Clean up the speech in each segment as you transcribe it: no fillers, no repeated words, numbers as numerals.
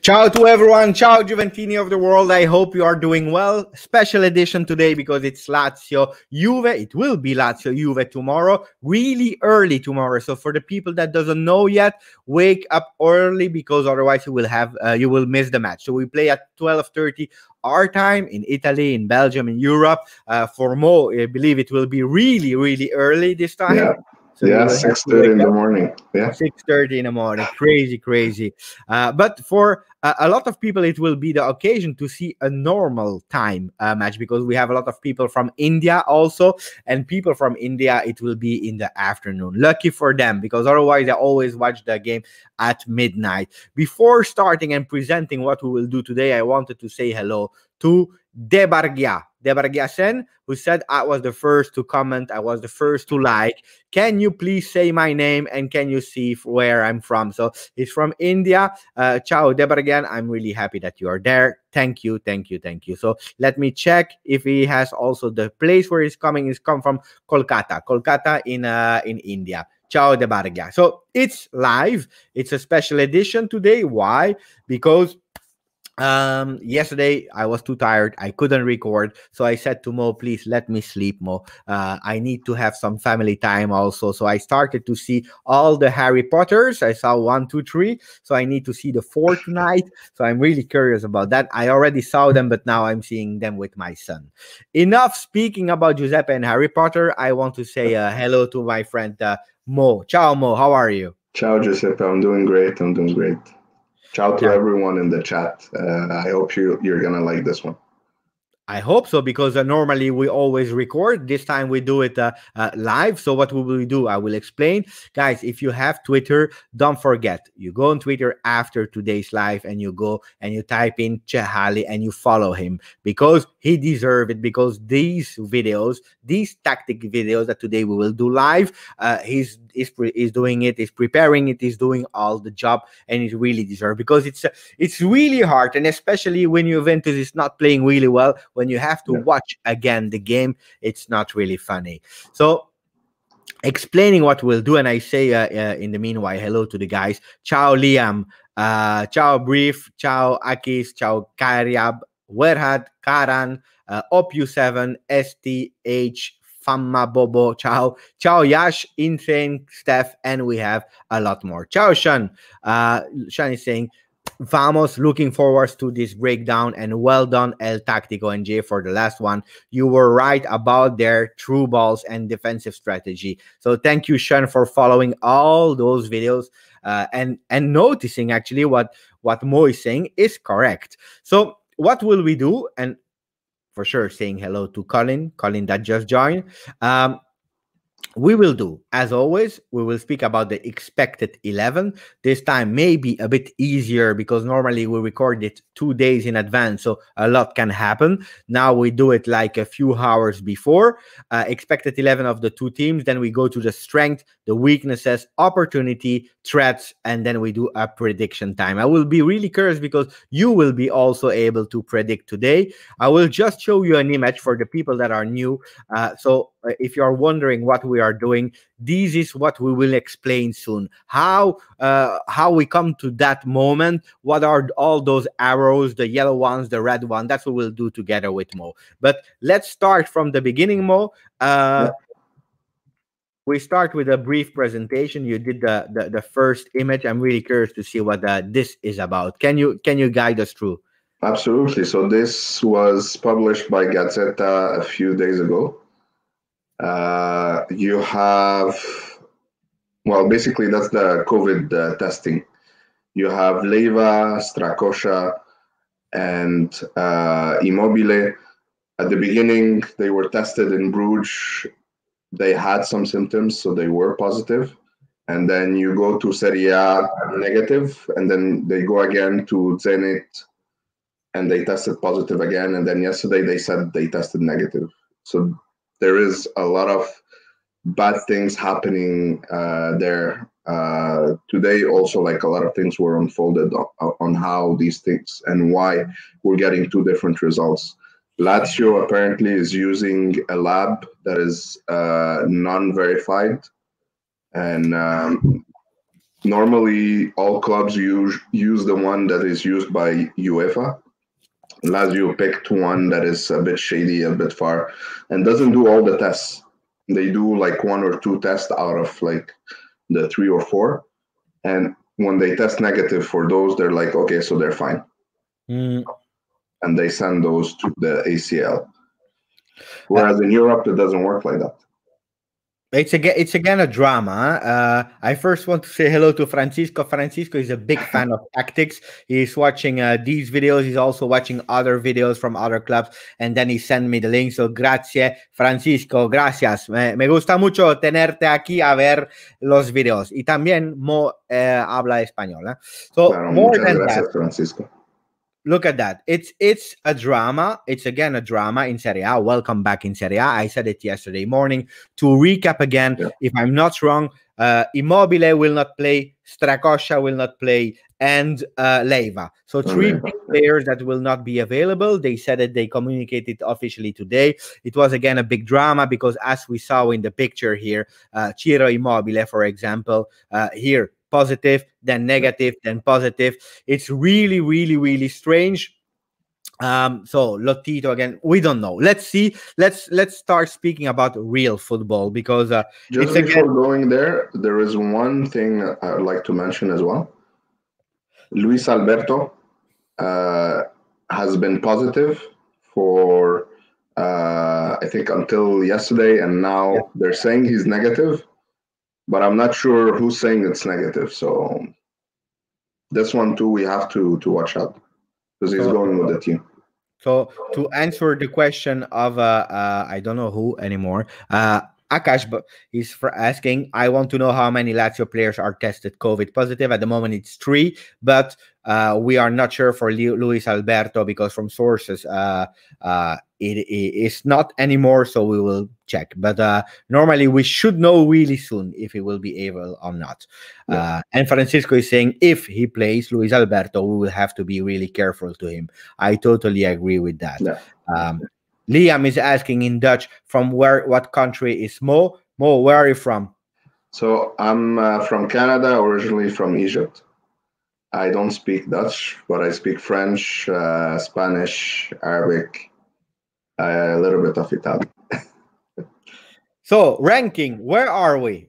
Ciao to everyone. Ciao, Juventini of the world. I hope you are doing well. Special edition today because it's Lazio Juve. It will be Lazio Juve tomorrow, really early tomorrow. So for the people that doesn't know yet, wake up early because otherwise you will miss the match. So we play at 12:30 our time in Italy, in Belgium, in Europe. For Mo, I believe it will be really, really early this time. Yeah. So you will have to 6:30 wake in the up. morning. Yeah. 6:30 in the morning, crazy. But for a lot of people, it will be the occasion to see a normal time match because we have a lot of people from India also, and people from India, it will be in the afternoon. Lucky for them because otherwise they always watch the game at midnight. Before starting and presenting what we will do today, I wanted to say hello to Debargia Sen, who said I was the first to comment, I was the first to like. Can you please say my name and can you see where I'm from? So he's from India. Ciao, Debargian. I'm really happy that you are there. Thank you. So let me check if he has also the place where he's coming. He's come from Kolkata in India. Ciao, Debargia. So it's live. It's a special edition today. Why? Because yesterday I was too tired, I couldn't record, so I said to Mo, please let me sleep, Mo. I need to have some family time also. So I started to see all the Harry Potters. I saw 1, 2, 3, so I need to see the 4 tonight. So I'm really curious about that. I already saw them, but now I'm seeing them with my son. Enough speaking about Giuseppe and Harry Potter. I want to say hello to my friend Mo. Ciao, Mo, how are you? Ciao, Giuseppe. I'm doing great. Ciao to everyone in the chat. I hope you're gonna like this one. I hope so, because normally we always record. This time we do it live. So what will we do? I will explain. Guys, if you have Twitter, don't forget. You go on Twitter after today's live and you go and you type in Chehali and you follow him because he deserves it. Because these videos, these tactic videos that today we will do live, he's doing it, he's preparing it, he's doing all the job, and it really deserves, because it's really hard, and especially when Juventus is not playing really well, when you have to watch again the game, it's not really funny. So explaining what we'll do, and I say in the meanwhile, hello to the guys. Ciao Liam, ciao Brief, ciao Akis, ciao Karyab, Werhad, Karan, Opu7, STH, Famma Bobo, ciao Yash, Insane, Steph, and we have a lot more. Ciao Sean. Sean is saying, Vamos, looking forward to this breakdown, and well done El Tactico and Jay for the last one. You were right about their through balls and defensive strategy. So thank you, Sean, for following all those videos and noticing actually what Mo is saying is correct. So what will we do? And for sure, saying hello to Colin that just joined. We will do, as always, we will speak about the expected 11. This time may be a bit easier because normally we record it 2 days in advance, so a lot can happen. Now we do it like a few hours before. Expected 11 of the two teams, then we go to the strength, the weaknesses, opportunity, threats, and then we do a prediction time. I will be really curious because you will be also able to predict today. I will just show you an image for the people that are new. So if you are wondering what we are doing, this is what we will explain soon. How we come to that moment, what are all those arrows, the yellow ones, the red one. That's what we'll do together with Mo. But let's start from the beginning, Mo. We start with a brief presentation. You did the first image. I'm really curious to see what this is about. Can you guide us through? Absolutely. So this was published by Gazzetta a few days ago. You have, well, basically that's the COVID testing. You have Leiva, Strakosha, and Immobile. At the beginning, they were tested in Bruges. They had some symptoms, so they were positive. And then you go to Serie A negative, and then they go again to Zenit, and they tested positive again. And then yesterday they said they tested negative. So there is a lot of bad things happening there. Today also, like, a lot of things were unfolded on how these things and why we're getting two different results. Lazio apparently is using a lab that is non-verified, and Normally, all clubs use the one that is used by UEFA. Lazio picked one that is a bit shady, a bit far, and doesn't do all the tests. They do like one or two tests out of like the three or four, and when they test negative for those, they're like, okay, so they're fine, Mm. and they send those to the ACL. Whereas in Europe, it doesn't work like that. It's again a drama. I first want to say hello to Francisco. Francisco is a big fan of tactics. He's watching these videos. He's also watching other videos from other clubs, and then he sent me the link. So grazie, Francisco. Gracias. Me gusta mucho tenerte aquí a ver los videos. Y también Mo habla español. So Claro, more muchas than gracias, that, Francisco. look at that. It's a drama. It's again a drama in Serie A. Welcome back in Serie A. I said it yesterday morning. To recap again, Yeah. if I'm not wrong, Immobile will not play, Strakosha will not play, and Leiva. So three Leiva, big players that will not be available. They said it. They communicated officially today. It was again a big drama because, as we saw in the picture here, Ciro Immobile, for example, here positive, then negative, then positive. It's really, really, really strange. So Lotito again, we don't know. Let's see. Let's start speaking about real football because just before going there is one thing I would like to mention as well. Luis Alberto has been positive for I think until yesterday, and now they're saying he's negative, but I'm not sure who's saying it's negative. So this one too, we have to watch out because he's going with the team. So to answer the question of I don't know who anymore, Akash, but he's asking. I want to know how many Lazio players are tested COVID positive. At the moment, it's 3, but we are not sure for Luis Alberto because from sources it is not anymore. So we will check. But normally we should know really soon if he will be able or not. And Francisco is saying if he plays Luis Alberto, we will have to be really careful to him. I totally agree with that. Liam is asking in Dutch from what country is Mo? Mo, where are you from? So I'm from Canada, originally from Egypt. I don't speak Dutch, but I speak French, Spanish, Arabic, a little bit of Italian. So ranking, where are we?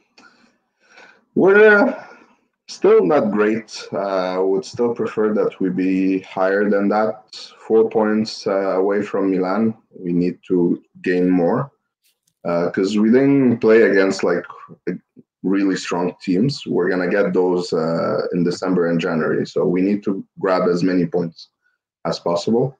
We're still not great. I would still prefer that we be higher than that. 4 points away from Milan. We need to gain more because we didn't play against like really strong teams. We're gonna get those in December and January, so we need to grab as many points as possible.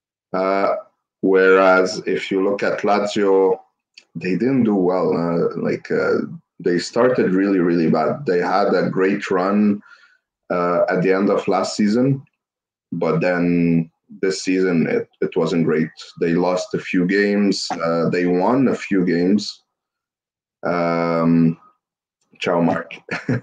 Whereas if you look at Lazio, they didn't do well. They started really, really bad. They had a great run at the end of last season, but then this season it wasn't great. They lost a few games. They won a few games. Ciao, Mark.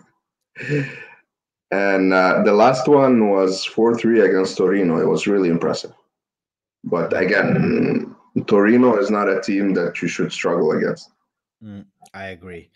And the last one was 4-3 against Torino. It was really impressive. But again, Torino is not a team that you should struggle against. I agree.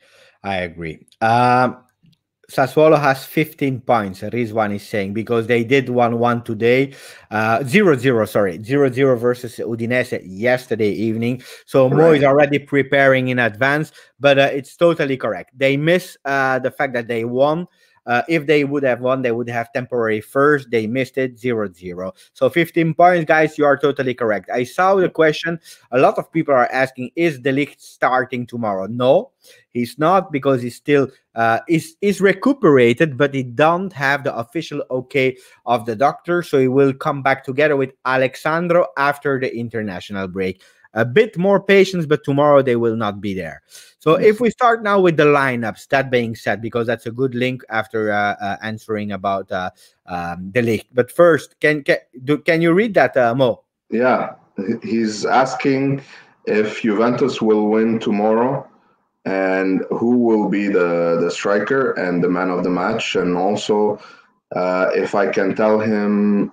Sassuolo has 15 points. Rizwan is saying because they did 1-1 today, 0-0. Sorry, 0-0 versus Udinese yesterday evening. So Mo is already preparing in advance, but it's totally correct. They miss the fact that they won. If they would have won, they would have temporary first. They missed it, 0-0. So 15 points, guys. You are totally correct. I saw the question. A lot of people are asking, is De Ligt starting tomorrow? No, he's not because he's still is recuperated, but he don't have the official okay of the doctor. So he will come back together with Alexandro after the international break. A bit more patience, but tomorrow they will not be there. So if we start now with the lineups, that being said, because that's a good link after answering about De Ligt. But first, can you read that, Mo? Yeah, he's asking if Juventus will win tomorrow and who will be the striker and the man of the match, and also if I can tell him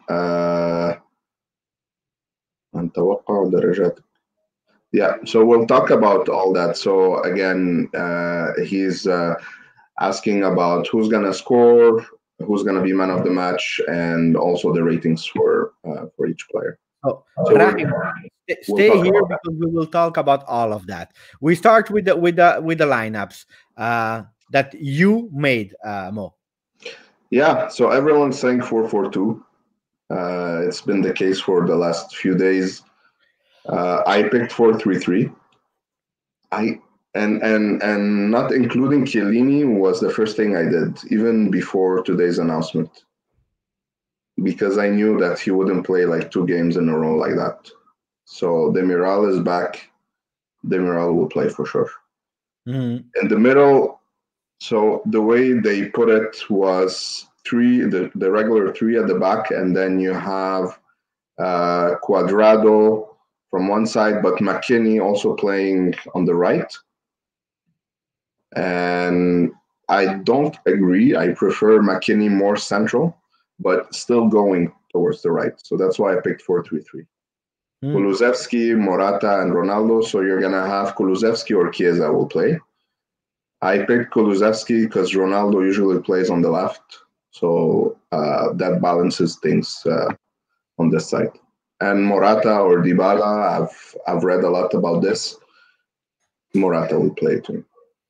yeah, so we'll talk about all that. So again, he's asking about who's gonna score, who's gonna be man of the match, and also the ratings for each player. Oh, So Rahim, we'll stay talk here about that. because we will talk about all of that. We start with the lineups that you made, Mo. Yeah, so everyone's saying 4-4-2. It's been the case for the last few days. I picked 4-3-3. And not including Chiellini was the first thing I did, even before today's announcement, because I knew that he wouldn't play like 2 games in a row like that. So Demiral is back. Demiral will play for sure. Mm-hmm. In the middle, so the way they put it was the regular 3 at the back, and then you have Cuadrado from one side, but McKennie also playing on the right. And I don't agree. I prefer McKennie more central, but still going towards the right. So that's why I picked 4-3-3. Kulusevski, Morata, and Ronaldo. So you're going to have Kulusevski or Chiesa will play. I picked Kulusevski because Ronaldo usually plays on the left. So that balances things on this side. And Morata or Dybala, I've read a lot about this. Morata will play too.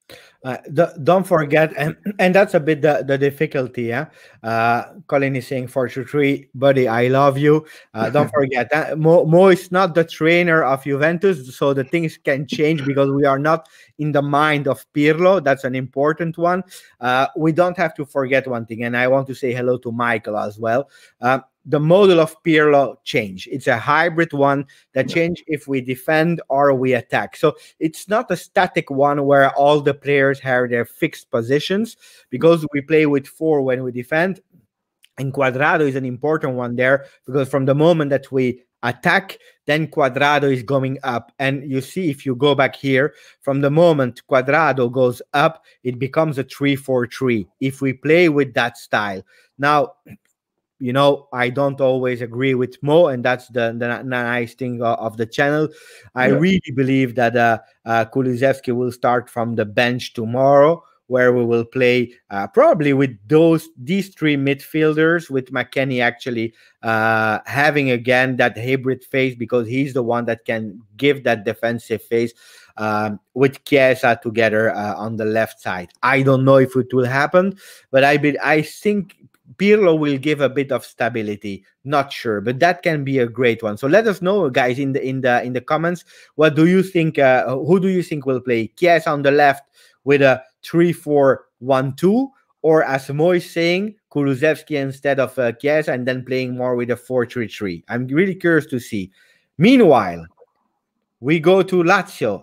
Don't forget, and that's a bit the difficulty. Yeah, Colin is saying 4-3, buddy. I love you. Don't forget that Mo is not the trainer of Juventus, so the things can change because we are not in the mind of Pirlo. That's an important one. We don't have to forget one thing, and I want to say hello to Michael as well. The model of Pirlo change. It's a hybrid one that change if we defend or we attack. So it's not a static one where all the players have their fixed positions, because we play with 4 when we defend. And Cuadrado is an important one there, because from the moment that we attack, then Cuadrado is going up. And you see, if you go back here, from the moment Cuadrado goes up, it becomes a 3-4-3 if we play with that style. Now, you know, I don't always agree with Mo, and that's the nice thing of the channel. I really believe that Kulusevski will start from the bench tomorrow, where we will play probably with these 3 midfielders, with McKennie actually having again that hybrid phase, because he's the one that can give that defensive phase with Chiesa together on the left side. I don't know if it will happen, but I think Pirlo will give a bit of stability. Not sure, but that can be a great one. So let us know, guys, in the comments. What do you think? Who do you think will play? Chiesa on the left with a 3-4-1-2, or as Mo is saying, Kulusevski instead of Chiesa, and then playing more with a 4-3-3. I'm really curious to see. Meanwhile, we go to Lazio.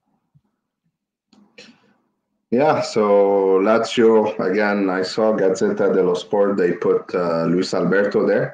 Yeah, so Lazio, again, I saw Gazzetta dello Sport, they put Luis Alberto there.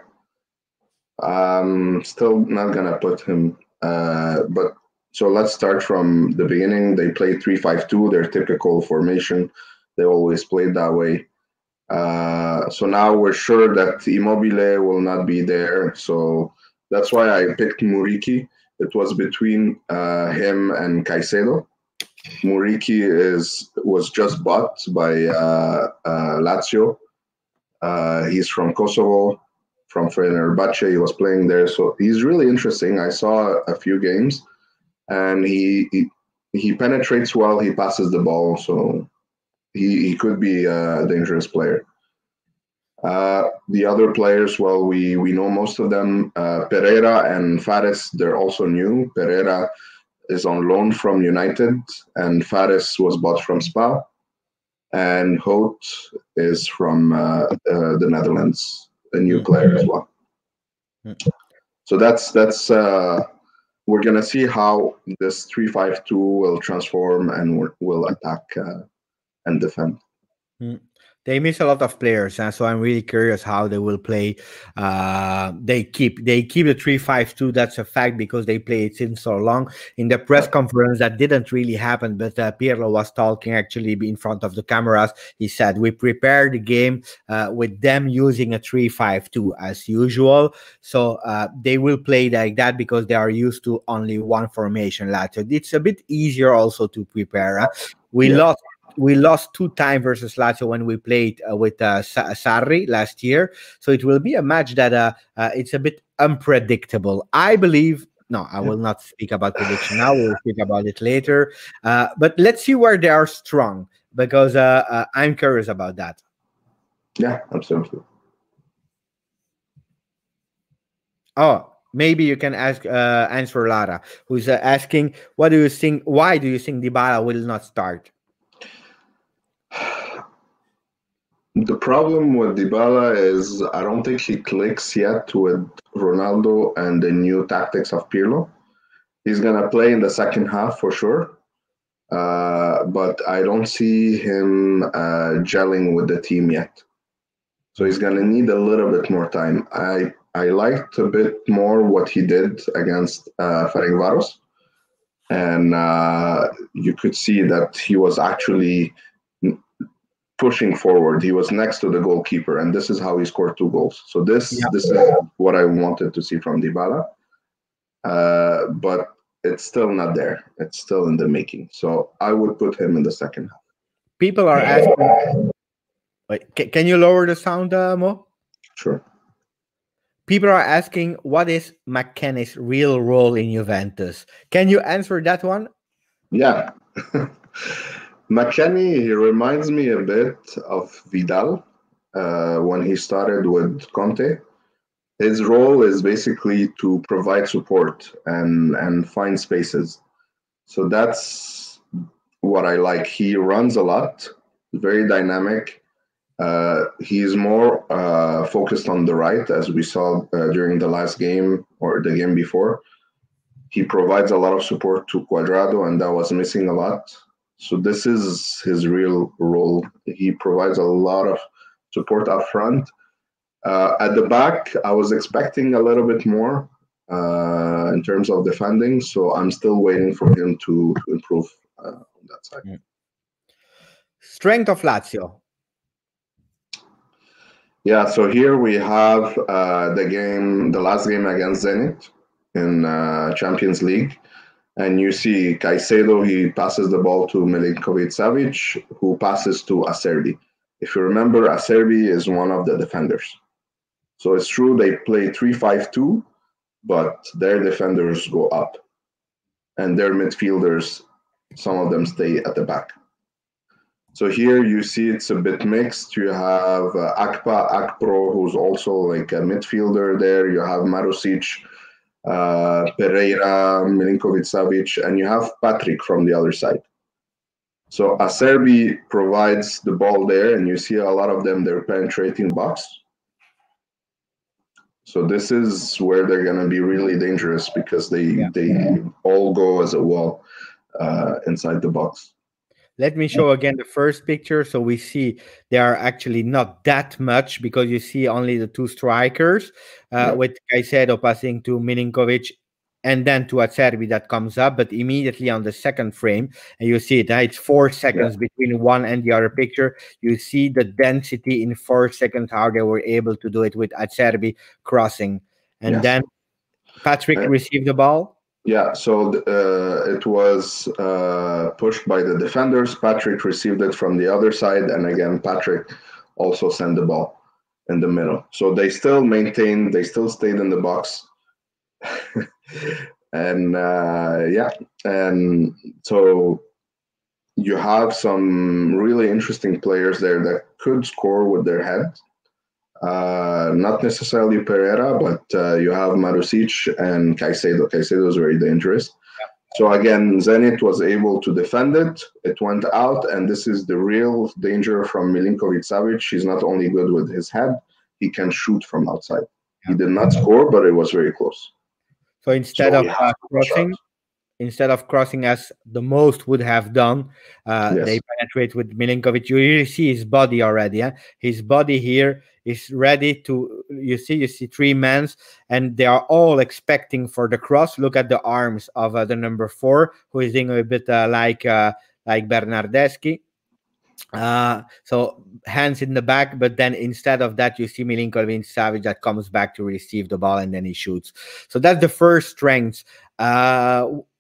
Still not going to put him. But so let's start from the beginning. They played 3-5-2, their typical formation. They always played that way. So now we're sure that Immobile will not be there. So that's why I picked Muriqi. It was between him and Caicedo. Muriqi was just bought by Lazio. He's from Kosovo, from Fenerbahce. He was playing there, so he's really interesting. I saw a few games, and he penetrates well. He passes the ball, so he could be a dangerous player. The other players, well, we know most of them. Pereira and Fares, they're also new. Pereira is on loan from United, and Fares was bought from Spa, and Hout is from the Netherlands, a new player as well. So that's we're gonna see how this 3-5-2 will transform and will attack and defend. They miss a lot of players, so I'm really curious how they will play. They keep the 3-5-2. That's a fact, because they play it since so long. In the press conference, that didn't really happen, but Pirlo was talking actually in front of the cameras. He said, we prepared the game with them using a 3-5-2 as usual. So they will play like that because they are used to only one formation. Lazio. It's a bit easier also to prepare. We lost we lost 2 times versus Lazio when we played with Sarri last year. So it will be a match that it's a bit unpredictable. I believe. No, I will not speak about prediction now. We'll speak about it later. But let's see where they are strong, because I'm curious about that. Yeah, absolutely. Oh, maybe you can answer Lara, who's asking, what do you think? Why do you think Dybala will not start? The problem with Dybala is I don't think he clicks yet with Ronaldo and the new tactics of Pirlo. He's gonna play in the second half for sure, but I don't see him gelling with the team yet. So he's gonna need a little bit more time. I liked a bit more what he did against Ferencváros, and you could see that he was actually pushing forward. He was next to the goalkeeper, and this is how he scored 2 goals. So this is what I wanted to see from Dybala, but it's still not there. It's still in the making. So I would put him in the second half. People are asking. Wait, can you lower the sound, Mo? Sure. People are asking, what is McKennie's real role in Juventus? Can you answer that one? Yeah. McKennie, he reminds me a bit of Vidal when he started with Conte. His role is basically to provide support and find spaces. So that's what I like. He runs a lot, very dynamic. He's more focused on the right, as we saw during the last game or the game before. He provides a lot of support to Cuadrado, and that was missing a lot. So this is his real role. He provides a lot of support up front. At the back, I was expecting a little bit more in terms of defending, so I'm still waiting for him to improve on that side. Strength of Lazio. Yeah, so here we have the last game against Zenit in Champions League. And you see Caicedo, he passes the ball to Milinkovic-Savic, who passes to Acerbi. If you remember, Acerbi is one of the defenders. So it's true they play 3-5-2, but their defenders go up. And their midfielders, some of them stay at the back. So here you see it's a bit mixed. You have Akpro, who's also like a midfielder there. You have Marusic, Pereira, Milinkovic-Savic, and you have Patrick from the other side. So Acerbi provides the ball there, and you see a lot of them, they're penetrating the box. So this is where they're going to be really dangerous because they all go as a wall inside the box. Let me show again the first picture. So we see they are actually not that much because you see only the 2 strikers with Caicedo passing to Milinkovic and then to Acerbi that comes up. But immediately on the second frame, and you see it, it's 4 seconds between one and the other picture. You see the density in 4 seconds, how they were able to do it with Acerbi crossing. And then Patrick received the ball. Yeah, so it was pushed by the defenders. Patrick received it from the other side, and again, Patrick also sent the ball in the middle. So they still maintained, they still stayed in the box. And and so you have some really interesting players there that could score with their head. Not necessarily Pereira, but you have Marusic and Caicedo. Caicedo is very dangerous. So again, Zenit was able to defend it. It went out, and this is the real danger from Milinkovic-Savic. He's not only good with his head, he can shoot from outside. He did not score, but it was very close. So instead of crossing as the most would have done, they penetrate with Milinkovic. You really see his body already. His body here is ready to. You see 3 men, and they are all expecting for the cross. Look at the arms of the number 4, who is doing a bit like Bernardeschi. So hands in the back, but then instead of that, you see Milinkovic-Savic that comes back to receive the ball and then he shoots. So that's the first strength.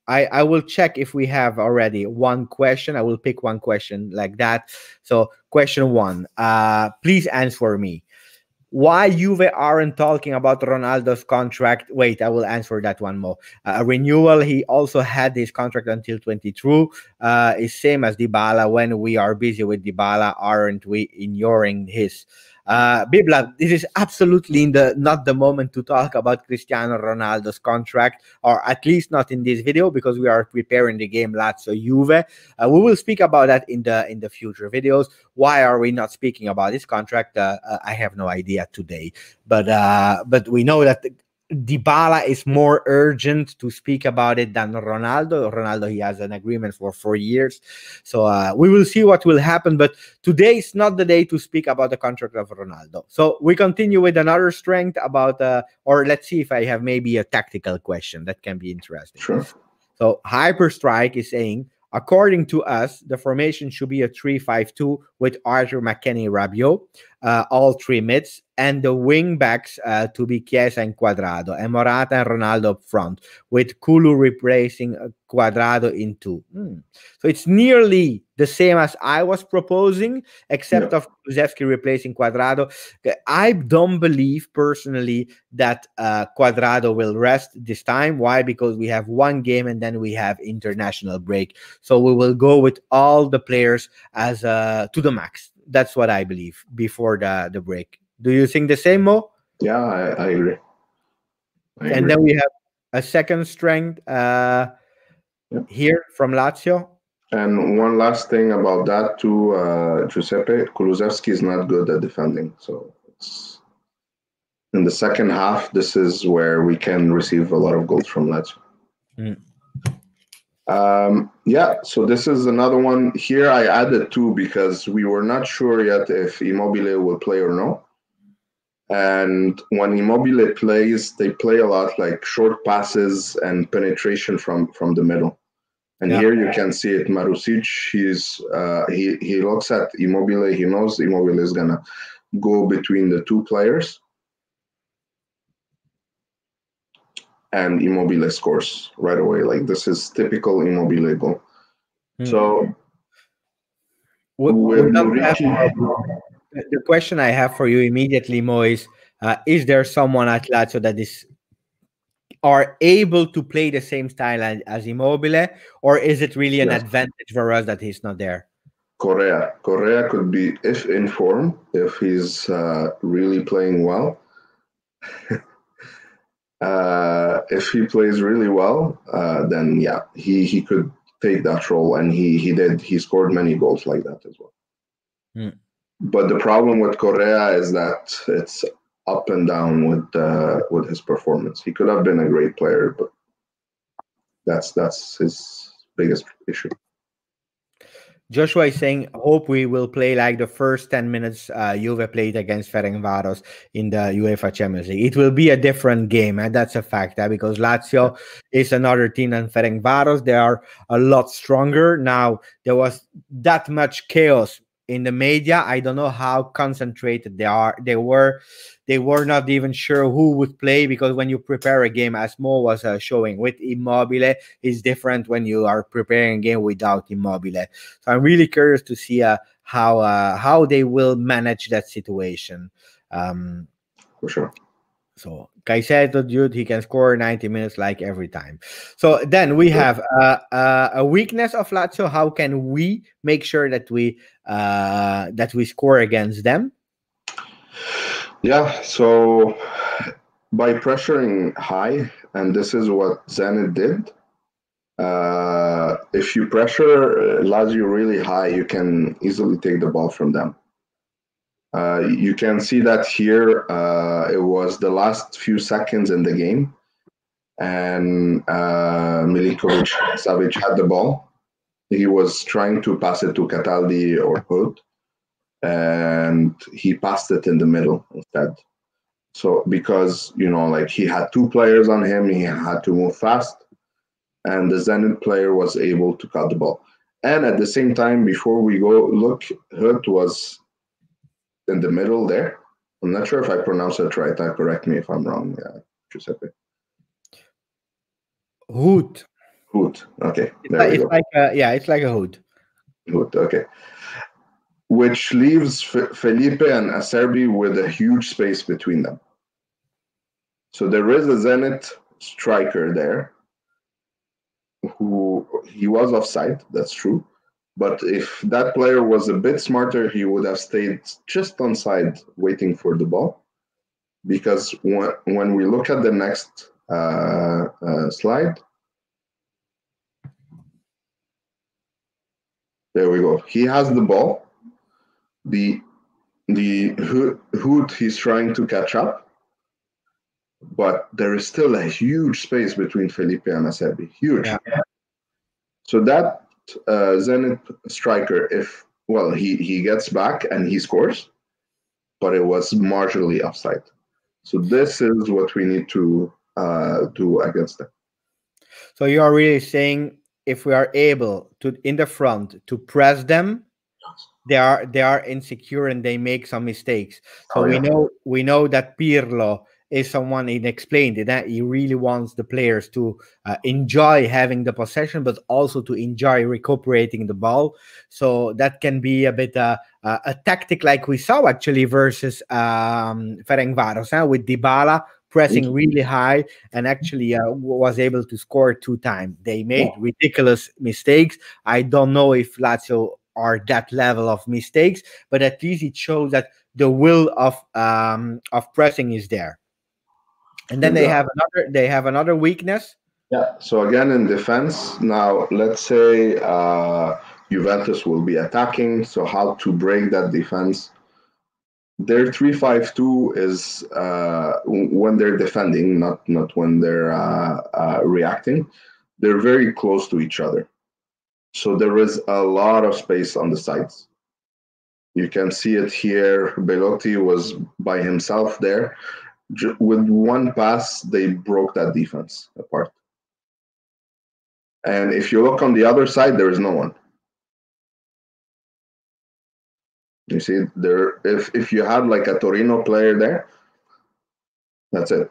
I will check if we have already one question. I will pick one question like that. So question one, please answer for me. Why Juve aren't talking about Ronaldo's contract? Wait, I will answer that one more. A renewal. He also had his contract until 22. Is same as Dybala. When we are busy with Dybala, aren't we ignoring his? Bibla, this is absolutely not the moment to talk about Cristiano Ronaldo's contract, or at least not in this video, because we are preparing the game Lazio Juve. We will speak about that in the future videos. Why are we not speaking about this contract? I have no idea today, but we know that Dybala is more urgent to speak about it than Ronaldo. Ronaldo, he has an agreement for 4 years, so we will see what will happen. But today is not the day to speak about the contract of Ronaldo. So we continue with another strength about, or let's see if I have maybe a tactical question that can be interesting. Sure. So Hyperstrike is saying, according to us, the formation should be a 3-5-2 with Arthur, McKennie, Rabiot, all three mids, and the wing backs to be Chiesa and Cuadrado, and Morata and Ronaldo up front, with Kulu replacing Cuadrado in two. So it's nearly the same as I was proposing, except of Kulusevski replacing Cuadrado. I don't believe personally that Cuadrado will rest this time. Why? Because we have one game and then we have international break. So we will go with all the players as to the max. That's what I believe before the break. Do you think the same, Mo? Yeah, I agree. And then we have a second strength here from Lazio. And one last thing about that too, Giuseppe, Kulusevski is not good at defending. So it's in the second half, this is where we can receive a lot of goals from Lazio. So this is another one. Here I added two because we were not sure yet if Immobile will play or no. And when Immobile plays, they play a lot like short passes and penetration from the middle. And here you can see it. Marusic, he looks at Immobile. He knows Immobile is gonna go between the two players, and Immobile scores right away. Like this is typical Immobile goal. So with the question I have for you immediately, Mo, is there someone at Lazio that are able to play the same style as Immobile, or is it really an advantage for us that he's not there? Correa could be, if in form, if he's really playing well. If he plays really well, then he could take that role, and he did. He scored many goals like that as well. But the problem with Correa is that it's up and down with his performance. He could have been a great player, but that's his biggest issue. Joshua is saying, hope we will play like the first 10 minutes Juve played against Ferencváros in the UEFA Champions League. It will be a different game, and that's a fact, because Lazio is another team than Ferencváros. They are a lot stronger. Now, there was that much chaos in the media. I don't know how concentrated they were. They were not even sure who would play, because when you prepare a game, as Mo was showing, with Immobile, it's different when you are preparing a game without Immobile. So I'm really curious to see how they will manage that situation. For sure. So Caicedo, dude, he can score 90 minutes like every time. So then we have a weakness of Lazio. How can we make sure that we score against them? Yeah, so by pressuring high, and this is what Zenit did. If you pressure Lazio really high, you can easily take the ball from them. You can see that here. It was the last few seconds in the game, and Milinkovic Savic had the ball. He was trying to pass it to Cataldi or Hood, and he passed it in the middle instead. So because, like he had two players on him, he had to move fast, and the Zenit player was able to cut the ball. And at the same time, before we go look, Hood was in the middle there. I'm not sure if I pronounce it right. Correct me if I'm wrong, Giuseppe. Hood. Hood. Okay, there we It's go. like yeah, it's like a hood. Hood. Okay, which leaves Felipe and Acerbi with a huge space between them. So there is a Zenit striker there who he was offside, that's true. But if that player was a bit smarter, he would have stayed just on side waiting for the ball. Because when we look at the next slide, there we go. He has the ball. The Hood he's trying to catch up, but there is still a huge space between Felipe and Acerbi. Huge. Yeah. So that Zenit striker, he gets back and he scores, but it was marginally offside. So this is what we need to do against them. So you are really saying if we are able to in the front to press them, they are insecure and they make some mistakes. So we know that Pirlo is someone inexplained that he really wants the players to enjoy having the possession, but also to enjoy recuperating the ball. So that can be a bit a tactic like we saw actually versus Ferencváros with Dybala pressing really high and actually was able to score 2 times. They made ridiculous mistakes. I don't know if Lazio are that level of mistakes, but at least it shows that the will of pressing is there. And then they have another weakness. Yeah. So again in defense, now let's say Juventus will be attacking. So how to break that defense? Their 3-5-2 is when they're defending, not when they're reacting. They're very close to each other. So there is a lot of space on the sides. You can see it here. Belotti was by himself there. With one pass, they broke that defense apart. And if you look on the other side, there is no one. You see, there. If you had like a Torino player there, that's it.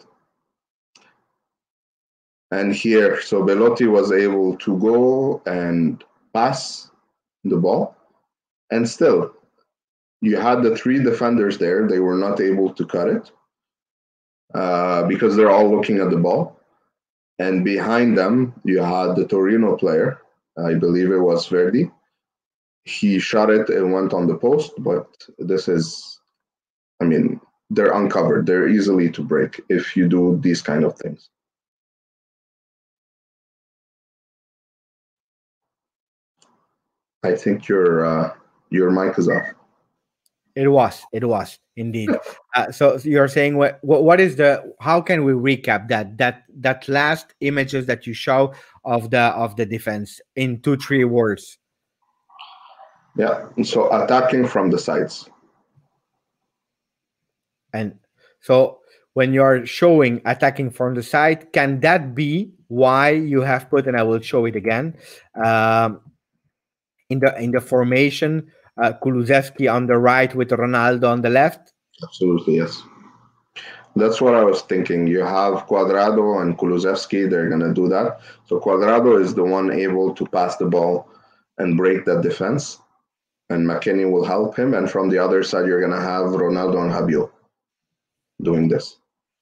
And here, so Belotti was able to go and pass the ball, and still, you had the 3 defenders there. They were not able to cut it because they're all looking at the ball. And behind them, you had the Torino player. I believe it was Verdi. He shot it and went on the post, but this is, I mean, they're uncovered. They're easily to break if you do these kind of things. I think your mic is off. It was indeed. So you're saying what is how can we recap that last images that you show of the defense in 2-3 words? Yeah. So attacking from the sides. And so when you're showing attacking from the side, can that be why you have put, and I will show it again, in the formation, Kulusevski on the right with Ronaldo on the left? Absolutely, yes. That's what I was thinking. You have Cuadrado and Kulusevski. They're going to do that. So Cuadrado is the one able to pass the ball and break that defense. And McKennie will help him. And from the other side, you're going to have Ronaldo and Rabiot doing this.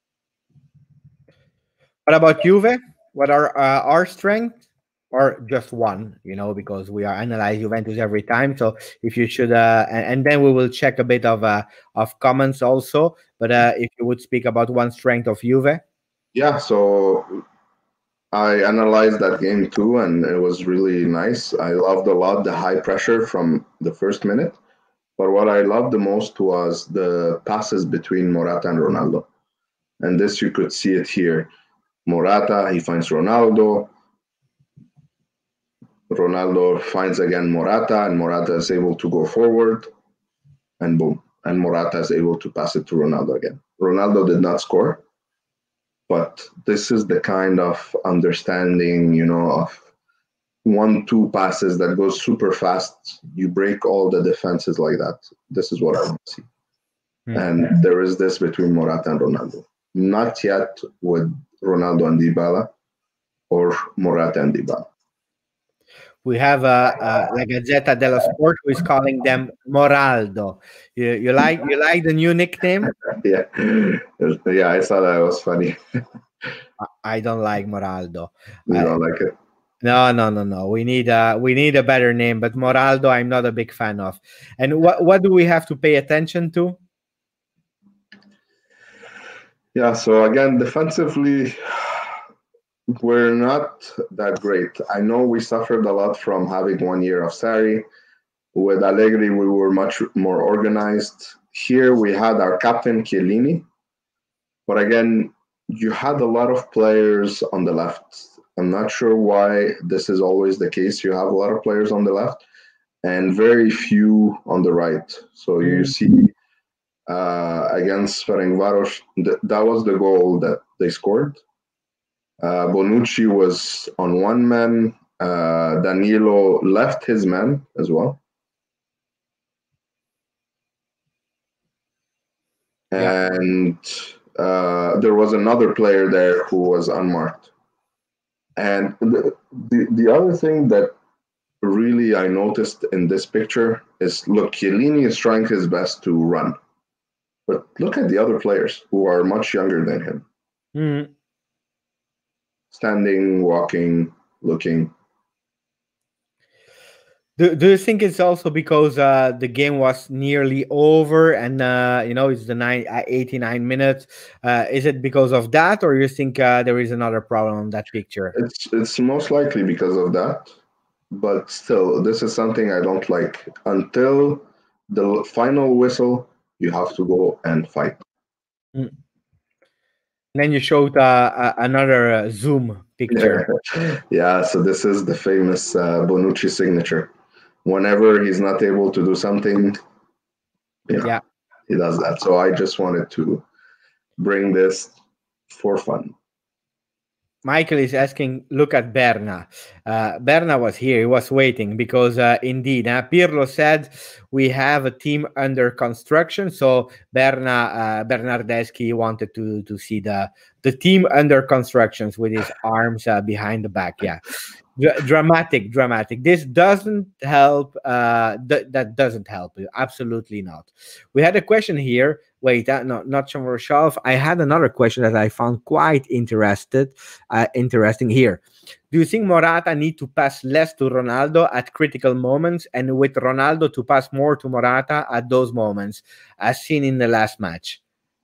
What about Juve? What are our strengths? Or just one, because we are analyze Juventus every time. So if you should, and then we will check a bit of comments also. But if you would speak about one strength of Juve. Yeah, so I analyzed that game too, and it was really nice. I loved a lot the high pressure from the first minute. But what I loved the most was the passes between Morata and Ronaldo. And this, you could see it here. Morata, he finds Ronaldo. Ronaldo finds again Morata, and Morata is able to go forward, and boom. And Morata is able to pass it to Ronaldo again. Ronaldo did not score, but this is the kind of understanding, of 1-2 passes that goes super fast. You break all the defenses like that. This is what I want to see. And there is this between Morata and Ronaldo. Not yet with Ronaldo and Dybala or Morata and Dybala. We have La Gazzetta dello Sport who is calling them Moraldo. You like the new nickname? Yeah, yeah, I thought that was funny. I don't like Moraldo. You don't like it? No, no, no, no. We need a better name, but Moraldo, I'm not a big fan of. And what do we have to pay attention to? Yeah, so again, defensively, we're not that great. I know we suffered a lot from having 1 year of Sarri. With Allegri, we were much more organized. Here we had our captain Chiellini, but again, you had a lot of players on the left. I'm not sure why this is always the case. You have a lot of players on the left and very few on the right. So you see against Ferencvaros, that was the goal that they scored. Bonucci was on one man. Danilo left his man as well. Yeah. And there was another player there who was unmarked. And the other thing that really I noticed in this picture is, look, Chiellini is trying his best to run. But look at the other players who are much younger than him. Mm. Standing, walking, looking. Do you think it's also because the game was nearly over and it's the 89 minutes? Is it because of that, or you think there is another problem on that picture? It's most likely because of that. But still, this is something I don't like. Until the final whistle, you have to go and fight. Mm. Then you showed another Zoom picture. Yeah, so this is the famous Bonucci signature. Whenever he's not able to do something, Yeah. he does that. So I just wanted to bring this for fun. Michael is asking, look at Berna. Berna was here. He was waiting because indeed, Pirlo said we have a team under construction. So Bernardeschi wanted to see the team under constructions with his arms behind the back. Yeah. Dramatic. This doesn't help. That doesn't help you. Absolutely not. We had a question here. Wait, no, not Shomarov. I had another question that I found quite interesting here. Do you think Morata need to pass less to Ronaldo at critical moments, and with Ronaldo to pass more to Morata at those moments, as seen in the last match?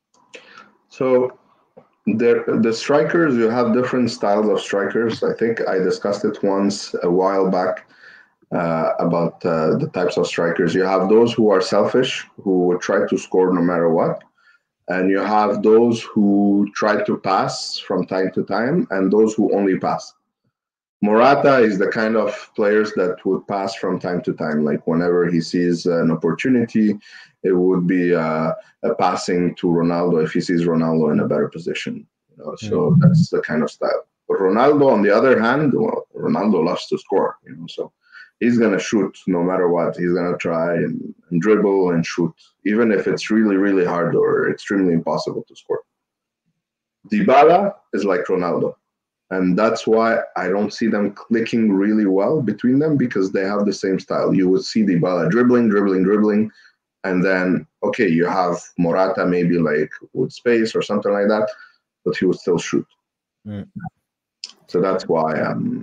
So the strikers, you have different styles of strikers. I think I discussed it once a while back about the types of strikers. You have those who are selfish, who would try to score no matter what. And you have those who try to pass from time to time and those who only pass. Morata is the kind of players that would pass from time to time. Like whenever he sees an opportunity, it would be a passing to Ronaldo if he sees Ronaldo in a better position. So that's the kind of style. But Ronaldo, on the other hand, well, Ronaldo loves to score. So he's gonna shoot no matter what. He's gonna try and dribble and shoot, even if it's really, really hard or extremely impossible to score. Dybala is like Ronaldo. And that's why I don't see them clicking really well between them, because they have the same style. You would see Dybala dribbling, and then, okay, you have Morata maybe like with space or something like that, but he would still shoot. So that's why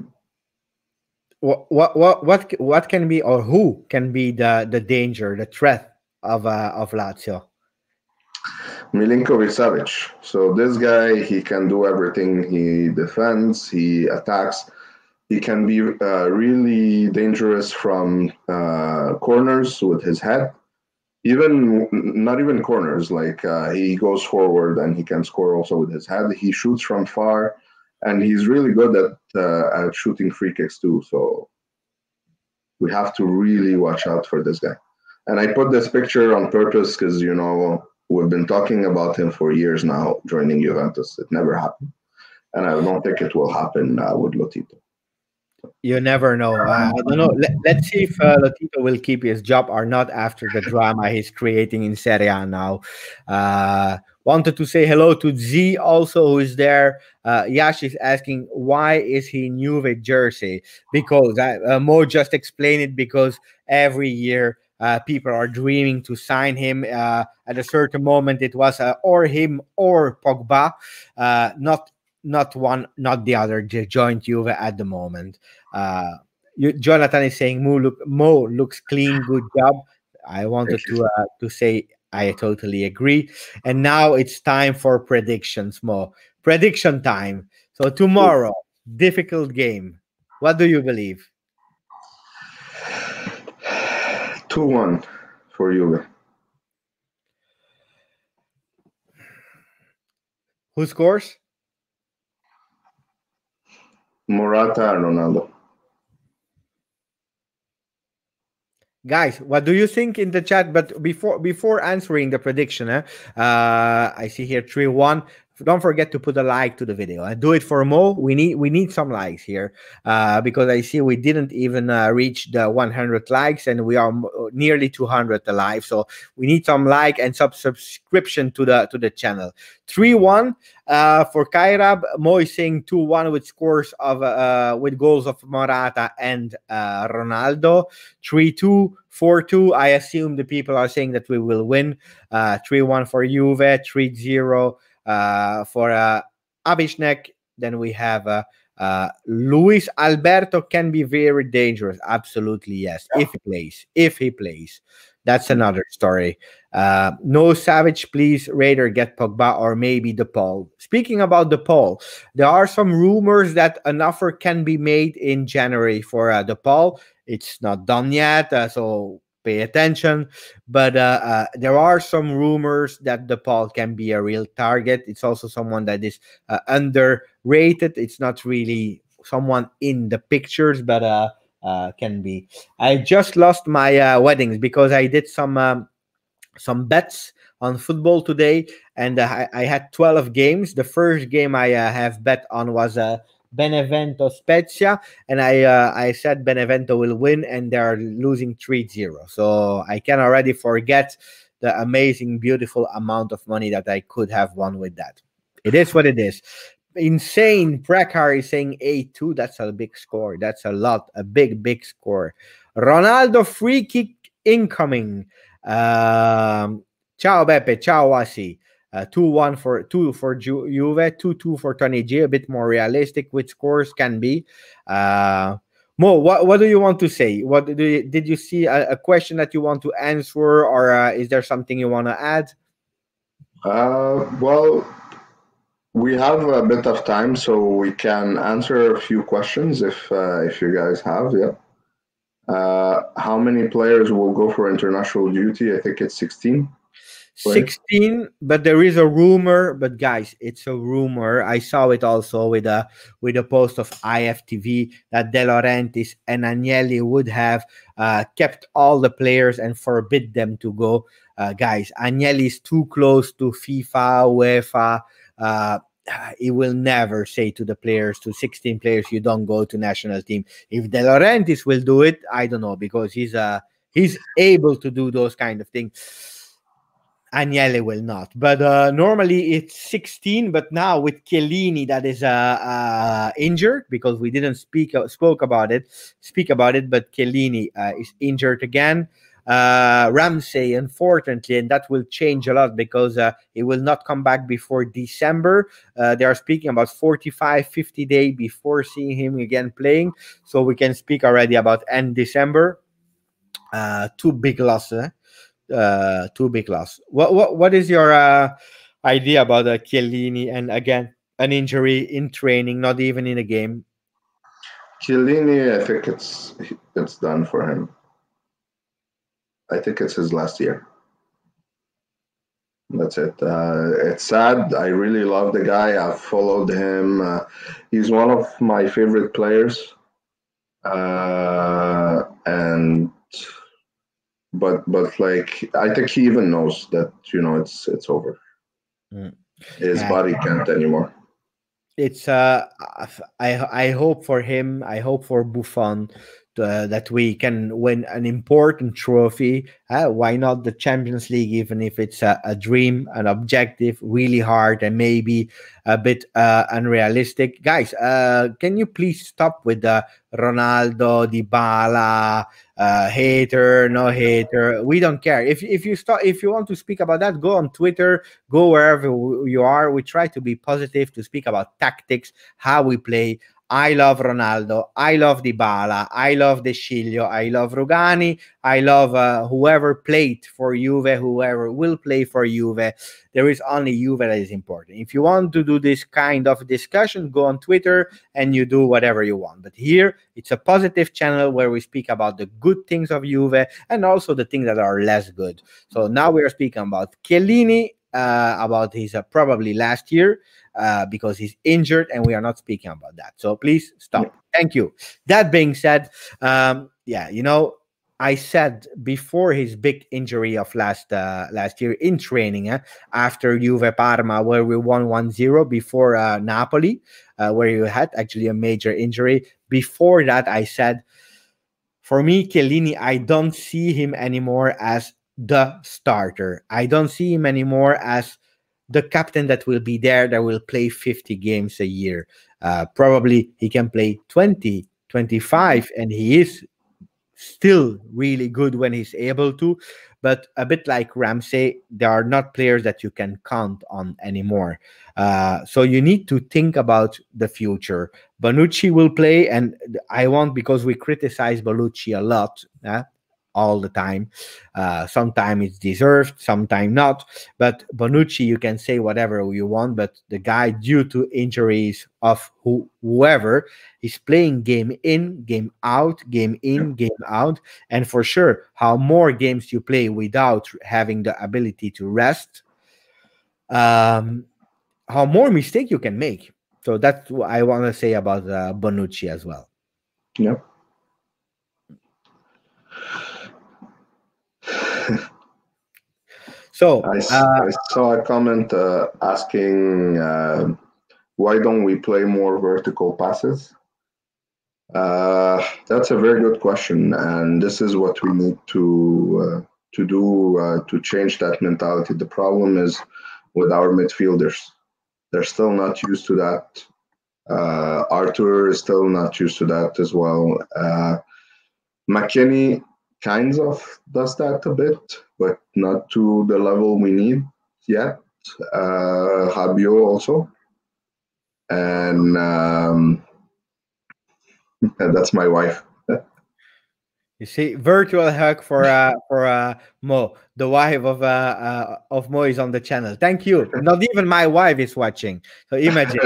what can be, or who can be the danger, the threat of Lazio? Milinkovic Savic. So this guy, he can do everything. He defends, he attacks. He can be really dangerous from corners with his head. Even not even corners, like he goes forward and he can score also with his head. He shoots from far, and he's really good at shooting free kicks too. So we have to really watch out for this guy. And I put this picture on purpose because, we've been talking about him for years now, joining Juventus. It never happened. And I don't think it will happen with Lotito. You never know. I don't know. Let's see if Lotito will keep his job or not after the drama he's creating in Serie A now. Wanted to say hello to Z also, who is there. Yash is asking, why is he new with jersey? Because Mo just explained it, because every year people are dreaming to sign him. At a certain moment, it was or him or Pogba, not one, not the other. They joined Juve at the moment. Uh, Jonathan is saying Mo looks clean, good job. I Thank wanted you. to say I totally agree. And now it's time for predictions, Mo. Prediction time. So tomorrow, difficult game. What do you believe? 2-1 for Juve. Who scores? Morata and Ronaldo. Guys, what do you think in the chat? But before answering the prediction, I see here 3-1. Don't forget to put a like to the video and do it for Mo. We need some likes here, because I see we didn't even reach the 100 likes, and we are nearly 200 alive. So we need some like and subscription to the channel. 3-1 for Kairab. Mo is saying 2-1 with scores of with goals of Morata and Ronaldo. 3-2, 4-2. I assume the people are saying that we will win. 3-1 for Juve, 3-0 for Abishnek. Then we have Luis Alberto can be very dangerous. Absolutely, yes. If he plays. If he plays. That's another story. No Savage, please. Raider get Pogba or maybe De Paul. Speaking about De Paul, there are some rumors that an offer can be made in January for De Paul. It's not done yet, so pay attention. But there are some rumors that De Paul can be a real target. It's also someone that is underrated. It's not really someone in the pictures, but can be. I just lost my weddings because I did some bets on football today, and I had 12 games. The first game I have bet on was Benevento Spezia, and I said Benevento will win, and they are losing 3-0. So I can already forget the amazing, beautiful amount of money that I could have won with that. It is what it is. Insane. Prekar is saying 8-2. That's a big score. That's a lot. A big score. Ronaldo free kick incoming. Ciao Beppe, ciao Wasi. 2-1 for Juve, 2-2 for Tony G. A bit more realistic with scores can be. Mo, what do you want to say? Did you see a question that you want to answer, or is there something you want to add? Well, we have a bit of time, so we can answer a few questions if you guys have. Yeah. How many players will go for international duty? I think it's 16. 16, but there is a rumor. But guys, it's a rumor. I saw it also with a post of IFTV that De Laurentiis and Agnelli would have kept all the players and forbid them to go. Guys, Agnelli is too close to FIFA, UEFA. He will never say to the players, to 16 players, you don't go to national team. If De Laurentiis will do it, I don't know, because he's able to do those kind of things. Agnelli will not, but normally it's 16. But now with Chiellini that is injured, because we didn't speak about it, but Chiellini is injured again. Ramsey, unfortunately, and that will change a lot because he will not come back before December. They are speaking about 45-50 days before seeing him again playing, so we can speak already about end December. Two big losses. Two big loss. What is your idea about Chiellini, and again an injury in training, not even in a game? Chiellini, I think it's done for him. I think it's his last year. That's it. It's sad. I really love the guy. I've followed him. He's one of my favorite players. And but like I think he even knows that it's over. His body can't anymore. it's I hope for him, I hope for Buffon that we can win an important trophy. Why not the Champions League, even if it's a dream, an objective, really hard and maybe a bit unrealistic. Guys, can you please stop with the Ronaldo, Dybala, hater, no hater? We don't care. If you want to speak about that, go on Twitter, go wherever you are. We try to be positive, to speak about tactics, how we play. I love Ronaldo. I love Dybala. I love De Sciglio. I love Rugani. I love whoever played for Juve, whoever will play for Juve. There is only Juve that is important. If you want to do this kind of discussion, go on Twitter and you do whatever you want. But here, it's a positive channel where we speak about the good things of Juve and also the things that are less good. So now we are speaking about Chiellini, about his probably last year. Because he's injured, and we are not speaking about that. So please stop. Thank you. That being said, yeah, I said before his big injury of last year in training, after Juve Parma, where we won 1-0 before Napoli, where you had actually a major injury. Before that, I said, for me, Chiellini, I don't see him anymore as the starter. I don't see him anymore as the captain that will be there, that will play 50 games a year. Probably he can play 20, 25, and he is still really good when he's able to. But a bit like Ramsey, they are not players that you can count on anymore. So you need to think about the future. Bonucci will play, and I want, because we criticize Bonucci a lot, all the time. Sometimes it's deserved, sometimes not. But Bonucci, you can say whatever you want, but the guy, due to injuries of whoever, is playing game in, game out, game in, game out. And for sure, how more games you play without having the ability to rest, how more mistake you can make. So that's what I want to say about Bonucci as well. Yeah. So I saw a comment asking why don't we play more vertical passes? That's a very good question, and this is what we need to do to change that mentality. The problem is with our midfielders; they're still not used to that. Arthur is still not used to that as well. McKennie kind of does that a bit, but not to the level we need yet. Rabiot also, and that's my wife. You see, virtual hug for Mo, the wife of Mo is on the channel. Thank you. Not even my wife is watching. So imagine.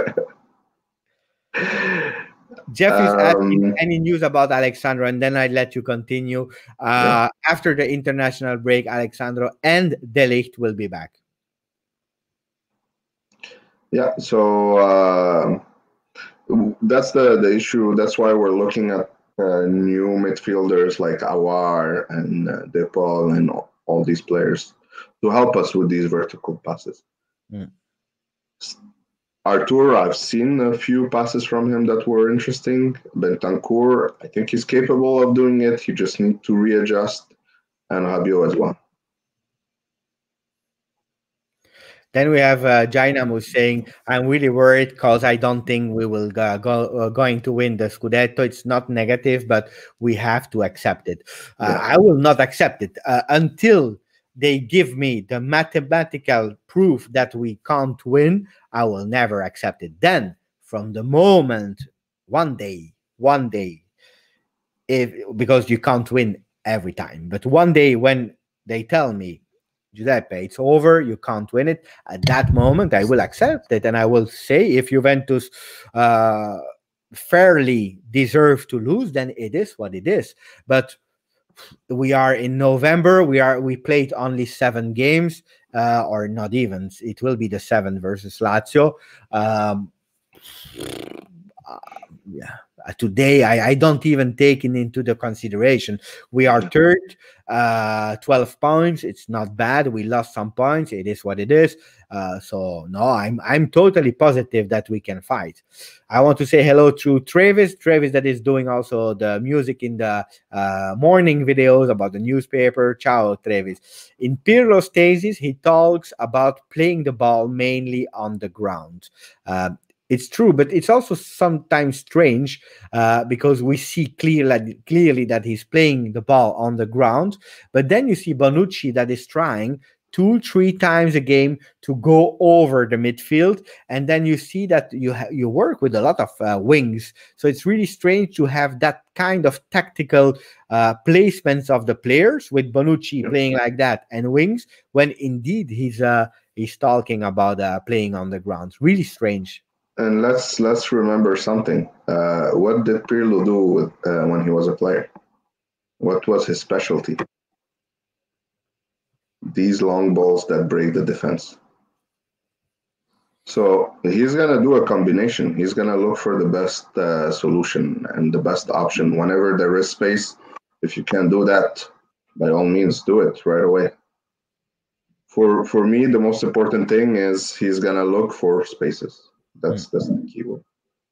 Jeff is asking any news about Alexandro, and then I let you continue. Yeah. After the international break, Alexandro and De Ligt will be back. Yeah, so that's the issue. That's why we're looking at new midfielders like Awar and De Paul and all these players to help us with these vertical passes. Artur, I've seen a few passes from him that were interesting. Bentancur, I think he's capable of doing it. He just needs to readjust, and Rabiot as well. Then we have Jainam who's saying, I'm really worried because I don't think we will going to win the Scudetto. It's not negative, but we have to accept it. I will not accept it until they give me the mathematical proof that we can't win. I will never accept it. Then, from the moment, one day, because you can't win every time, but one day when they tell me, Giuseppe, it's over, you can't win it, at that moment I will accept it, and I will say, if Juventus fairly deserve to lose, then it is what it is. But we are in November, we played only 7 games, or not even, it will be the 7 versus Lazio. Yeah, today, I don't even take it into the consideration. We are third, 12 points. It's not bad. We lost some points. It is what it is. So no, I'm totally positive that we can fight. I want to say hello to Travis. Travis that is doing also the music in the morning videos about the newspaper. Ciao, Travis. In Pirlo's thesis, he talks about playing the ball mainly on the ground. It's true, but it's also sometimes strange because we see clearly that he's playing the ball on the ground, but then you see Bonucci that is trying 2-3 times a game to go over the midfield, and then you see that you work with a lot of wings. So it's really strange to have that kind of tactical placements of the players with Bonucci playing like that and wings, when indeed he's talking about playing on the ground. Really strange. And let's remember something. What did Pirlo do when he was a player? What was his specialty? These long balls that break the defense. So he's gonna do a combination. He's gonna look for the best solution and the best option whenever there is space. If you can do that, by all means, do it right away. For me, the most important thing is he's gonna look for spaces. That's the key word.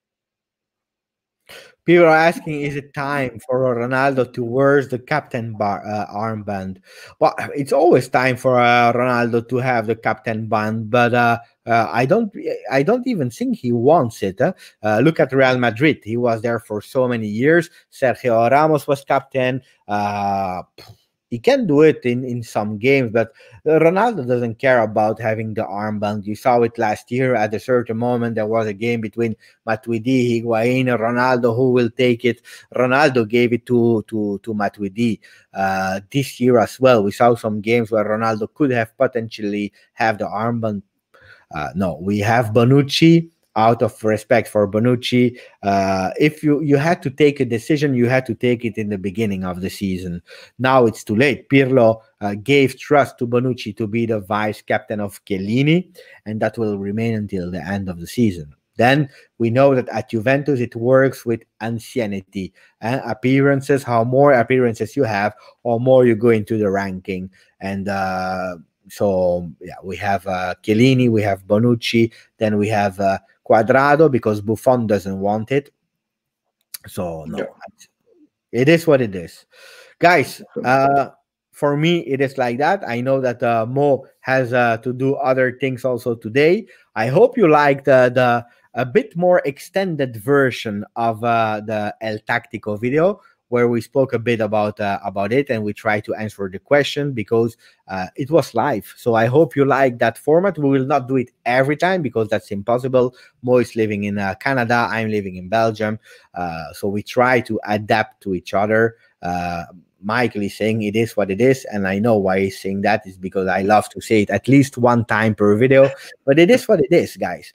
People are asking, is it time for Ronaldo to wear the captain armband? Well, it's always time for Ronaldo to have the captain band, but I don't even think he wants it. Look at Real Madrid; he was there for so many years. Sergio Ramos was captain. He can do it in some games, but Ronaldo doesn't care about having the armband. You saw it last year. At a certain moment, there was a game between Matuidi, Higuain, Ronaldo. Who will take it? Ronaldo gave it to Matuidi. This year as well, we saw some games where Ronaldo could have potentially have the armband. No, we have Bonucci. Out of respect for Bonucci, if you had to take a decision, you had to take it in the beginning of the season. Now it's too late. Pirlo gave trust to Bonucci to be the vice captain of Chiellini, and that will remain until the end of the season. Then we know that at Juventus it works with ancienity and appearances. How more appearances you have, or more you go into the ranking. And so yeah, we have Chiellini, we have Bonucci, then we have Cuadrado, because Buffon doesn't want it. So no, it is what it is, guys. For me, it is like that. I know that Mo has to do other things also today. I hope you liked the a bit more extended version of the El Tactico video, where we spoke a bit about it, and we tried to answer the question because it was live. So I hope you like that format. We will not do it every time because that's impossible. Mo is living in Canada. I'm living in Belgium. So we try to adapt to each other. Michael is saying it is what it is, and I know why he's saying that is because I love to say it at least one time per video, but it is what it is, guys.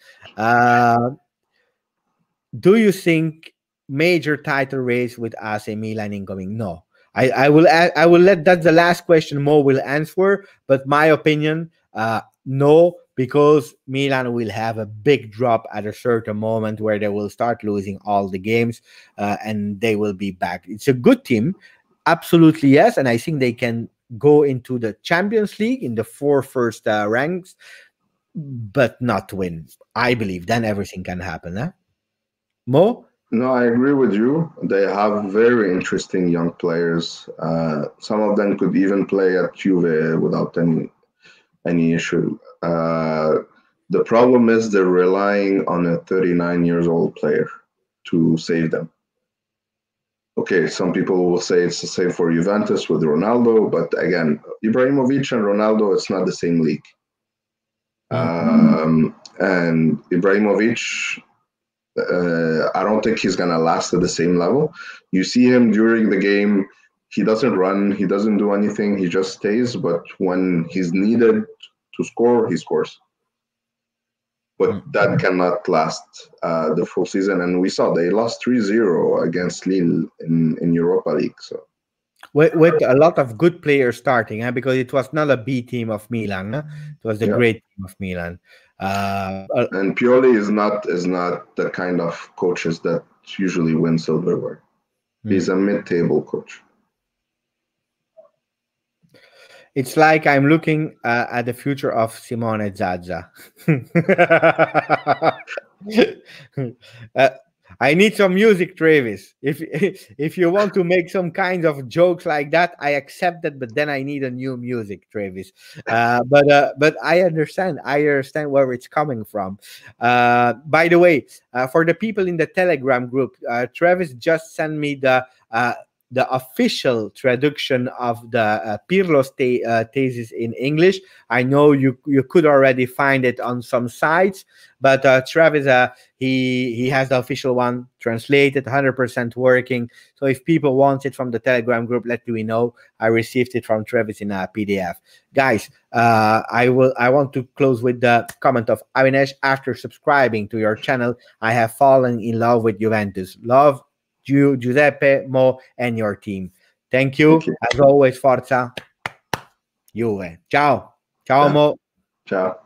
Do you think major title race with AC Milan incoming? No. I will let that's the last question Mo will answer, but my opinion, no, because Milan will have a big drop at a certain moment where they will start losing all the games, and they will be back. It's a good team, absolutely yes, and I think they can go into the Champions League in the 4 first ranks, but not win. I believe then everything can happen. Huh? Mo? No, I agree with you. They have very interesting young players. Some of them could even play at Juve without any issue. The problem is they're relying on a 39-year-old player to save them. Okay, some people will say it's the same for Juventus with Ronaldo, but again, Ibrahimovic and Ronaldo, it's not the same league. And Ibrahimovic, I don't think he's going to last at the same level. You see him during the game, he doesn't run, he doesn't do anything, he just stays, but when he's needed to score, he scores. But that cannot last the full season. And we saw they lost 3-0 against Lille in Europa League. So with a lot of good players starting, because it was not a B team of Milan. It was the great team of Milan. And Pioli is not the kind of coaches that usually win silverware. He's a mid-table coach. It's like I'm looking at the future of Simone Zaza. uh, I need some music, Travis. If you want to make some kind of jokes like that, I accept it. But then I need a new music, Travis. But I understand. I understand where it's coming from. By the way, for the people in the Telegram group, Travis just sent me the official traduction of the Pirlo's thesis in English. I know you could already find it on some sites, but Travis, he has the official one translated, 100% working. So if people want it from the Telegram group, let me know. I received it from Travis in a PDF. Guys, I want to close with the comment of Avinash. After subscribing to your channel, I have fallen in love with Juventus. Love you, Giuseppe, Mo, and your team. Thank you. As always, Forza Juve. Ciao. Ciao, Mo. Ciao.